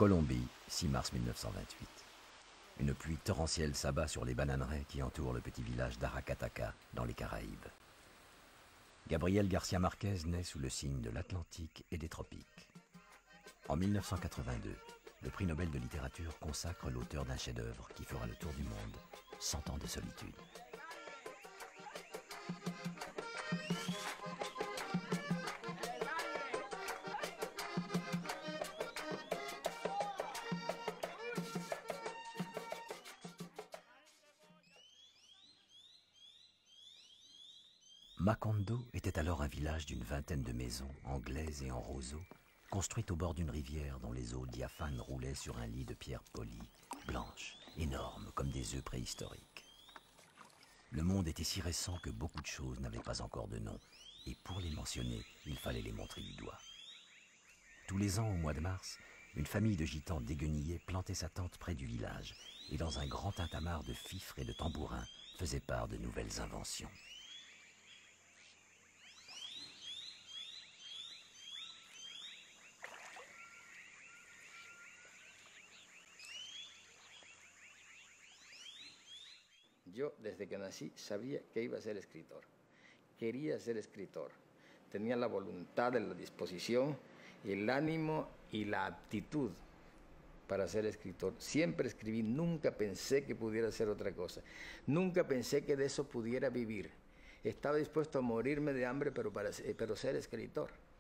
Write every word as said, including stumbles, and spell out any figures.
Colombie, six mars mille neuf cent vingt-huit. Une pluie torrentielle s'abat sur les bananeraies qui entourent le petit village d'Aracataca, dans les Caraïbes. Gabriel García Márquez naît sous le signe de l'Atlantique et des tropiques. En mille neuf cent quatre-vingt-deux, le prix Nobel de littérature consacre l'auteur d'un chef-d'œuvre qui fera le tour du monde, Cent ans de solitude. Macondo était alors un village d'une vingtaine de maisons, anglaises et en roseaux, construites au bord d'une rivière dont les eaux diaphanes roulaient sur un lit de pierre polie, blanche, énorme comme des œufs préhistoriques. Le monde était si récent que beaucoup de choses n'avaient pas encore de nom, et pour les mentionner, il fallait les montrer du doigt. Tous les ans, au mois de mars, une famille de gitans déguenillés plantait sa tente près du village, et dans un grand tintamarre de fifres et de tambourins, faisait part de nouvelles inventions. Yo, desde que nací, sabía que iba a ser escritor. Quería ser escritor. Tenía la voluntad, la disposición, el ánimo y la aptitud para ser escritor. Siempre escribí, nunca pensé que pudiera hacer otra cosa. Nunca pensé que de eso pudiera vivir. Estaba dispuesto a morirme de hambre, pero, para, pero ser escritor.